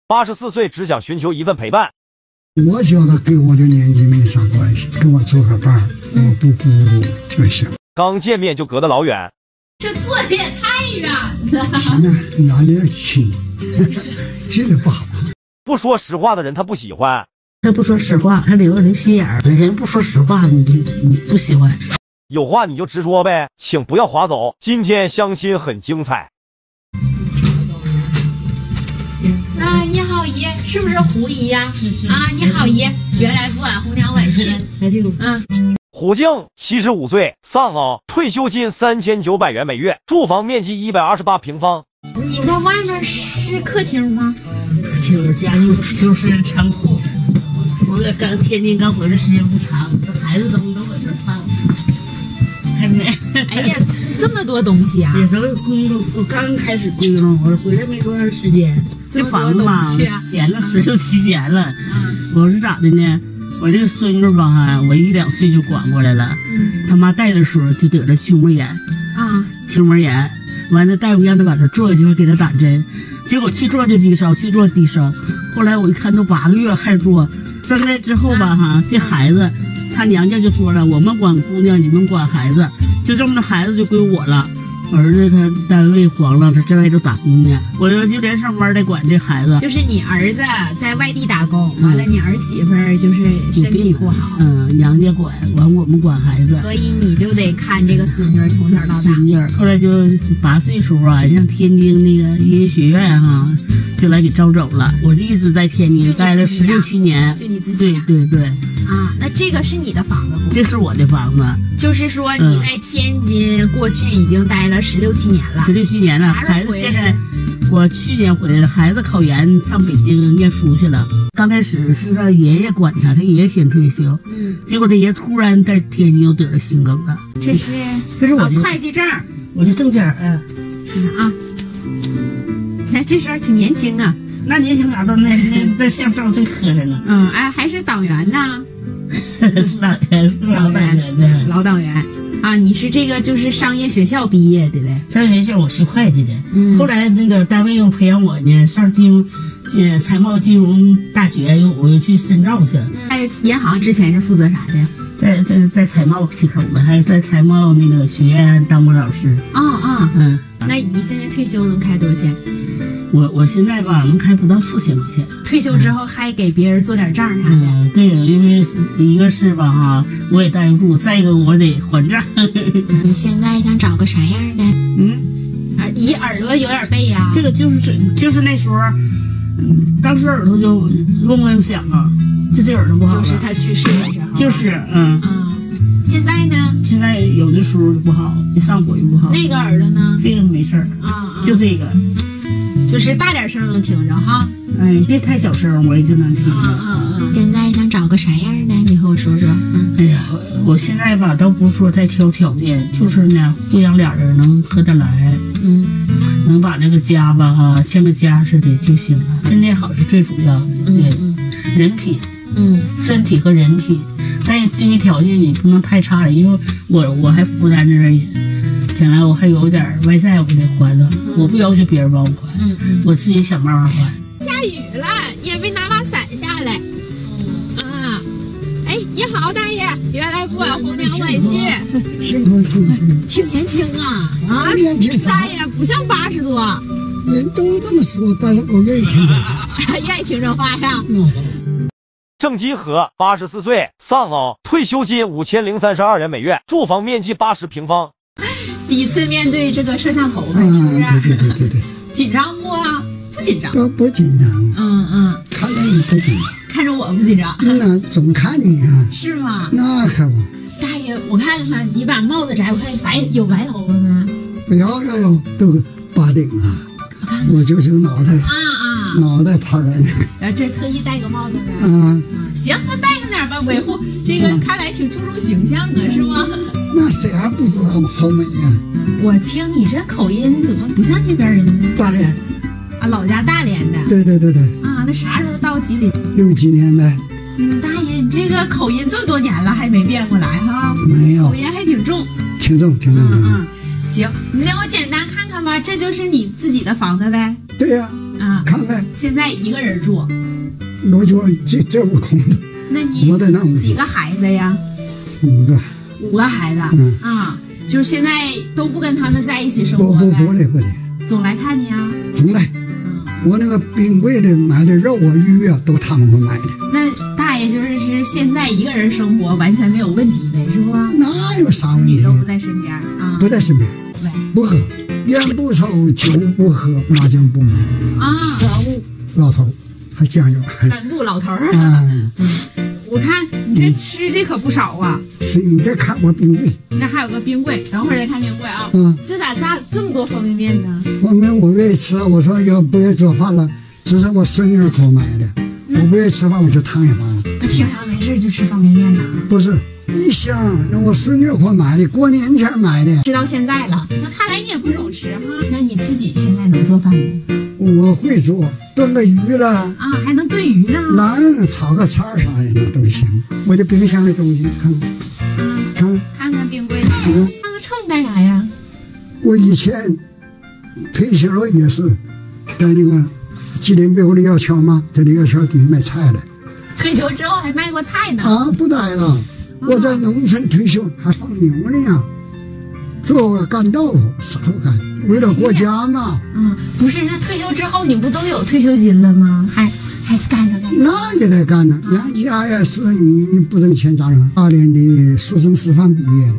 84岁只想寻求一份陪伴。 我觉得跟我的年纪没啥关系，跟我做个伴儿，我不孤独就行。 刚见面就隔得老远， 这坐的也太远了。 行啊，远点亲，距离不好。 不说实话的人他不喜欢， 他不说实话，他留着心眼儿。人不说实话，你不喜欢。 有话你就直说呗，请不要划走。今天相亲很精彩。 啊，你好姨，是不是胡姨呀？是啊，你好姨，原来不晚，红娘晚去。 来这个， 虎静75岁，丧偶，退休金3900元每月，住房面积128平方。 你在外面是客厅吗？ 客厅家里就是仓库。我天津刚回来时间不长，孩子都搁这放。看没？ 哎呀，这么多东西啊！ 也都归拢，我刚开始归拢，我回来没多长时间。这房子吧，闲了16、17年了。我是咋的呢？我这个孙女吧哈，我1、2岁就管过来了。他妈带的时候就得了胸膜炎啊，胸膜炎。完了，大夫让他把他做下去，给他打针，结果去做就低烧，去做低烧。后来我一看都8个月还做，生来之后吧哈，这孩子他娘家就说了，我们管姑娘，你们管孩子，就这么的孩子就归我了。儿子他单位黄了，他在外头打工呢，我就连上班得管这孩子。 就是你儿子在外地打工，完了你儿媳妇儿就是身体不好， 娘家管，完我们管孩子， 所以你就得看这个孙女从小到大。 孙女后来就8岁时候啊，让天津那个音乐学院哈，就来给招走了。我就一直在天津待了16、17年。 就你自己？ 对。 啊，那这个是你的房子不？ 这是我的房子。 就是说你在天津过去已经待了16、17年了。 16、17年了，孩子现在我去年回来了，孩子考研上北京念书去了。刚开始是他爷爷管他爷爷先退休，结果他爷突然在天津又得了心梗了。 这是我的会计证， 我的证件啊。 那这时候挺年轻啊。 那年轻啥都那相照最磕碜了。 还是党员呢。老党员啊！你是这个就是商业学校毕业的呗？ 商业学校我是会计的，后来那个单位又培养我呢，上财贸金融大学我又去深造去。 在银行之前是负责啥的？ 在财贸系口的，还是在财贸那个学院当过老师。 那你现在退休能开多少钱？ 我现在吧能开不到4000块钱。 退休之后还给别人做点账啥的。 对，因为一个是吧哈，我也待不住，再一个我得还账。 你现在想找个啥样的？你耳朵有点背呀。 这个就是那时候，当时耳朵就嗡响啊，就这耳朵不好。 就是他去世的时候。 就是现在呢？ 现在有的时候不好，一上火就不好。 那个耳朵呢？ 这个没事儿就这个。 就是大点声能听着哈， 别太小声，我也就能听着。 现在想找个啥样的？你和我说说。 哎呀，我现在吧，倒不是说太挑条件，就是呢，互相俩人能合得来，能把这个家吧哈，像个家似的就行了。身体好是最主要的，对，人品，身体和人品，但是经济条件你不能太差了，因为我还负担着。将来我还有点外债我得还了，我不要求别人帮我还，我自己想办法还。 下雨了，你也没拿把伞下来。你好，大爷，原来不晚，红娘晚去。 辛苦。 挺年轻啊， 年轻啥？ 大爷不像80多。 人都这么说，但是我愿意听这话。 愿意听这话呀。 郑基和84岁，丧偶，退休金5032元每月，住房面积80平方。 第一次面对这个摄像头， 对， 紧张不啊？不紧张， 都不紧张。看着你不紧张， 看着我不紧张。 那总看你啊。 是吗？ 那可不。 大爷，我看看你把帽子摘，我看有白头发吗？ 不要，都拔顶啊！我就是脑袋脑袋趴着呢。 这特意戴个帽子呗。行，那戴上点吧，维护这个看来挺注重形象啊，是吗？ 那谁还不知道好美呀？ 我听你这口音怎么不像这边人呢？ 大连老家大连的。 对。 那啥时候到吉林 ？60几年的。 大爷，你这个口音这么多年了还没变过来哈？ 没有， 口音还挺重。 挺重。 行，你让我简单看看吧，这就是你自己的房子呗？ 对呀。 啊， 看看现在一个人住， 我就这屋空的， 那你我在那屋几个孩子呀 5个 ？5个孩子，啊，就是现在都不跟他们在一起生活呗？ 不的， 总来看你啊？ 总来。我那个冰柜里买的肉啊、鱼啊，都他们给买的。 那大爷就是现在一个人生活完全没有问题呗，是不？ 哪有啥问题？ 女都不在身边啊？ 不在身边，不喝，烟不抽，酒不喝，麻将不买啊。 3不老头还讲究。 3不老头儿。我看你这吃的可不少啊！ 你再看我冰柜， 那还有个冰柜，等会儿再看冰柜啊。这咋这么多方便面呢？ 我愿意吃，我说要不愿意做饭了，这是我孙女给我买的。我不愿意吃饭，我就烫一把。 那平常没事就吃方便面呢？ 不是一箱，那我孙女给我买的，过年前买的。 吃到现在了，那看来你也不总吃哈。那你自己现在能做饭吗？ 我会做，炖个鱼了啊，还能炖鱼呢。 能炒个菜啥的那都行。我这冰箱的东西看看冰柜，看个秤干啥呀？ 我以前退休了也是在那个吉林北路的药桥嘛，在那个桥底下卖菜的。 退休之后还卖过菜呢？ 啊，不待了。我在农村退休还放牛呢呀，做个干豆腐，啥都干，为了国家嘛。 不是，那退休之后你不都有退休金了吗？还干啥？ 那也得干呢，人家呀是你不挣钱咋整？2年的书生师范毕业的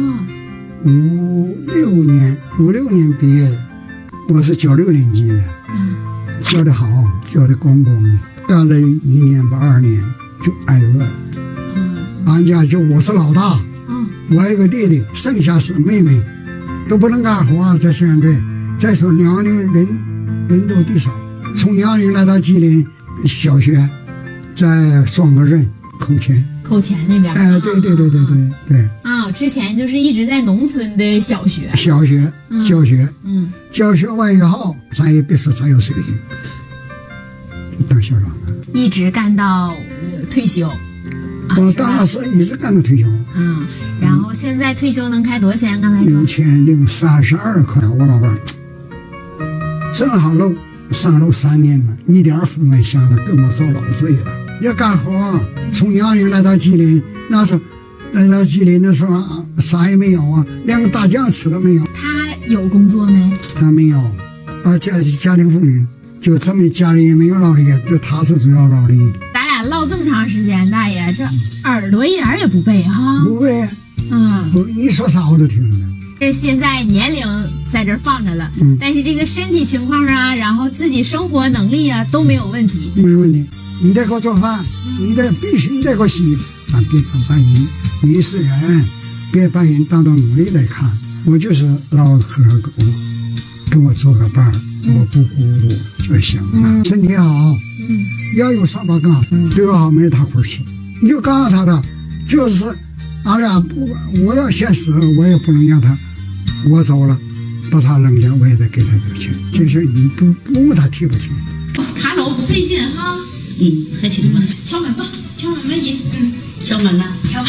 ，5、6年毕业的，我是96年级的，教的好，教的咣咣的，干了1年吧2年就挨饿了。俺家就我是老大，我还有个弟弟，剩下是妹妹，都不能干活，在生产队。再说辽宁人多地少，从辽宁来到吉林小学，在双河镇口前那边。 哎，对。 啊，之前就是一直在农村的小学教学，教学完以后，咱也别说咱有水平，当校长了， 一直干到退休。 我当老师一直干到退休。 然后现在退休能开多少钱？刚才说 5032块，我老伴正好上路3年了，一点福没享了，跟我遭老罪了。要干活，从辽宁来到吉林，那时候来到吉林的时候啥也没有啊，连个大酱吃都没有。 他有工作没？ 他没有，家庭妇女，就这么家里也没有劳力，就他是主要劳力。 咱俩唠这么长时间，大爷这耳朵一点也不背哈？ 不背。你说啥我都听着了。 这现在年龄在这放着了，但是这个身体情况啊，然后自己生活能力啊都没有问题。 没有问题，你得给我做饭，必须得给我洗。咱别把人是人，别把人当做奴隶来看。我就是老和狗，给我做个伴儿，我不孤独就行了。身体好，要有上班更好，对我好没他苦吃。你就告诉他的，就是俺俩不，我要先死了，我也不能让他。我走了，把他扔下，我也得给他点钱。这事你不问他提不提？ 爬楼不费劲哈。 还行吧。 敲门吧，敲门吧姨。 敲门呢？ 敲吧。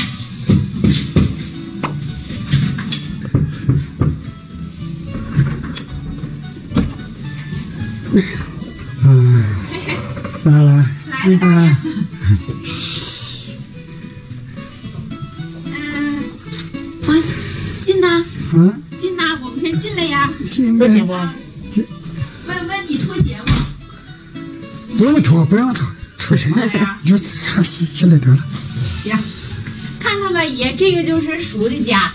来。 进呐。进呐，我们先进来呀。 进呗。 问你脱鞋吗？ 不用脱鞋，就进来得了。 行，看看吧，爷，这个就是叔的家。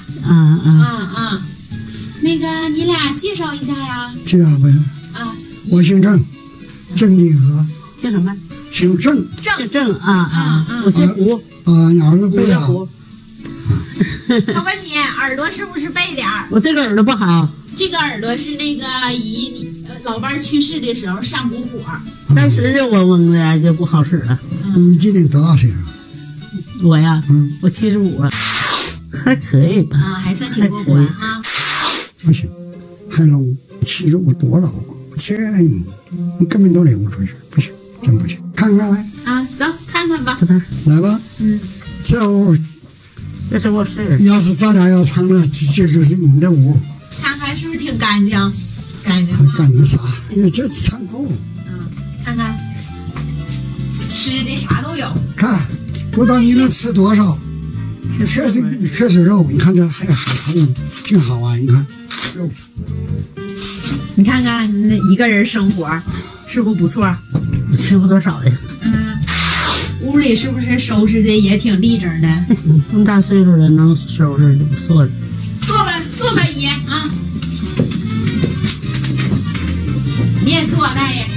那个你俩介绍一下呀。 介绍呗。我姓郑，郑金河。 姓什么？ 姓郑。 郑我姓胡。 你儿子背啊。 他问你耳朵是不是背点儿？ 我这个耳朵不好。 这个耳朵是那个姨老伴去世的时候上股火， 当时就嗡嗡的就不好使了。 你今年多大岁数？ 我呀，我75了，还可以吧？ 还算挺过关哈。 不行，还老，75多老，这你根本都领不出去，不行，真不行。看看呗。 走看看吧。 来吧。这屋， 这是卧室。 要是咱俩要成了，这就是你的屋。 看看是不是挺干净？干净啥？你这仓库。 吃的啥都有。 看，不知道你能吃多少？确实肉，你看这还有海豚，挺好啊！你看肉， 你看看那一个人生活是不是不错？ 我吃不多少呀。 屋里是不是收拾的也挺立正的？ 这么大岁数了，能收拾就不错了。 坐吧，坐吧，姨啊！你也坐，大爷。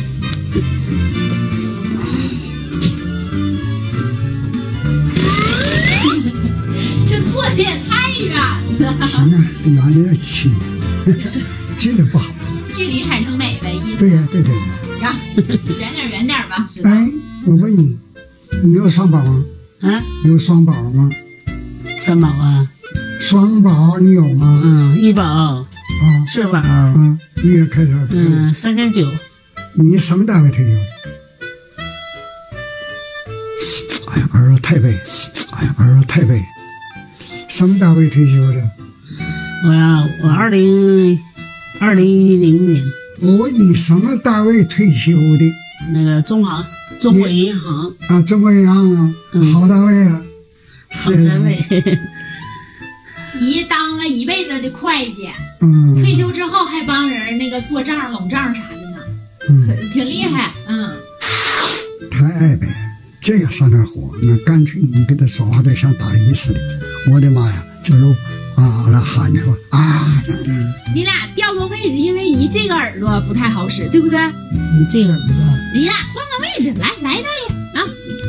这坐的也太远了。 行啊，远点近，近的不好。 距离产生美呗，意思。 对呀，对。 行，远点吧。 哎，我问你，你有双保吗？ 啊？ 有双保吗？ 三宝啊？ 双保你有吗？ 医保。社保。 一月开销。 3900。 你什么单位退休的？哎呀，儿子太背。什么单位退休的？ 我2010年。 我问你什么单位退休的？ 那个中国银行啊，中国银行啊，好单位啊， 好单位。 姨当了一辈子的会计，退休之后还帮人那个做账、拢账啥的呢，挺厉害， 太爱呗，这样上点火，那干脆你跟他说话得像打雷似的，我的妈呀，这都那喊着啊， 你俩调个位置，因为姨这个耳朵不太好使，对不对？ 你这个耳朵， 你俩换个位置，来，大爷啊。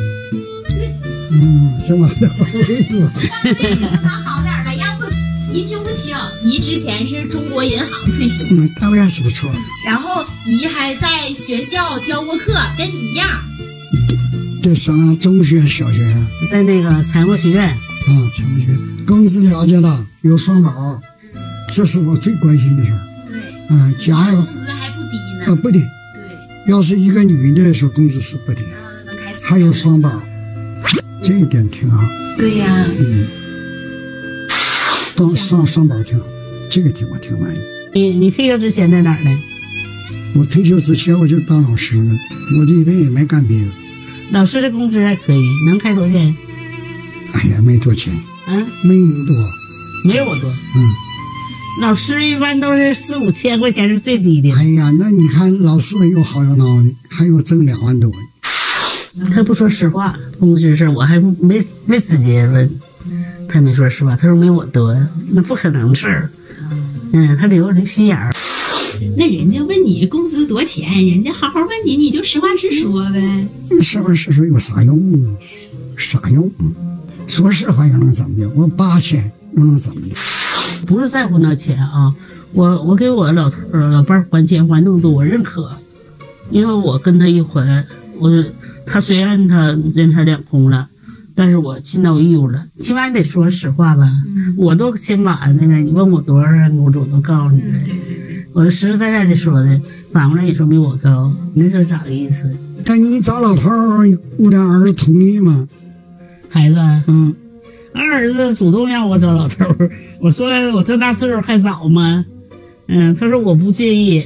这么的位置， 能好点了，要不姨听不清。姨之前是中国银行退休， 单位还是不错。 然后姨还在学校教过课，跟你一样。 在上中学、小学呀？ 在那个财务学院。 财务学院，工资了解了，有双保，这是我最关心的事儿。 对。 加油。 工资还不低呢。 不低。对。要是一个女的来说，工资是不低。 能开4。 还有双保。这一点挺好。 对呀。 双保挺好，这个我挺满意。 你退休之前在哪儿呢？ 我退休之前我就当老师了，我这一辈子也没干别的。 老师的工资还可以，能开多少钱？ 哎呀，没多钱。没你多。 没有我多。老师一般都是4、5千块钱是最低的。 哎呀，那你看老师有好有孬的，还有挣2万多的。 他不说实话，工资事我还没直接问，他没说实话，他说没我多，那不可能的事儿。他留着心眼儿。 那人家问你工资多钱，人家好好问你，你就实话实说呗。 实话实说有啥用？说实话又能怎么的？我8000又能怎么的？ 不是在乎那钱啊，我给我老伴儿还钱还那么多，我认可，因为我跟他一还，他虽然他人财两空了，但是我尽到义务了，起码得说实话吧。我都先把那个你问我多少，我都告诉你了。我实实在在的说的，反过来你说比我高，你这咋个意思？ 那你找老头儿，姑娘儿子同意吗？ 孩子，儿子主动让我找老头儿，我说我这大岁数还早吗？他说我不介意。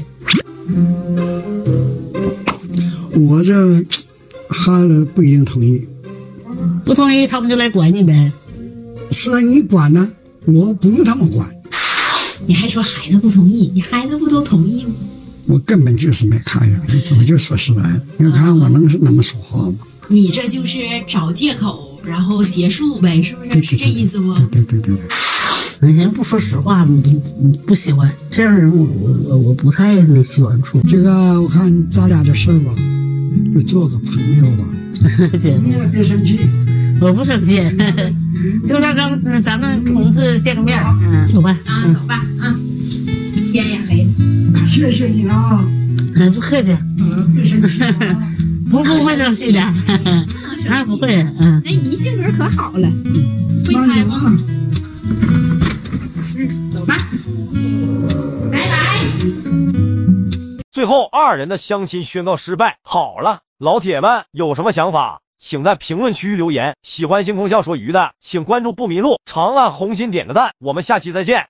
我这孩子不一定同意。 不同意他们就来管你呗。 是啊，你管呢，我不用他们管。 你还说孩子不同意，你孩子不都同意吗？ 我根本就是没看上，我就说实在的，你看我能那么说话吗？ 你这就是找借口，然后结束呗，是不是？是这意思不？ 对。 人不说实话，不喜欢这样人，我不太喜欢处。 这个我看咱俩的事儿吧，就做个朋友吧。 姐， 你也别生气， 我不生气，就让咱们同志见个面。走吧。 走吧。天也黑了。 谢谢你啊。 不客气。 别生气啊。 不会生气的。不会。 那姨性格可好了，会开吗？走吧，拜拜。 最后2人的相亲宣告失败。好了，老铁们有什么想法，请在评论区留言。喜欢星空笑说鱼的，请关注不迷路，长按红心点个赞。我们下期再见。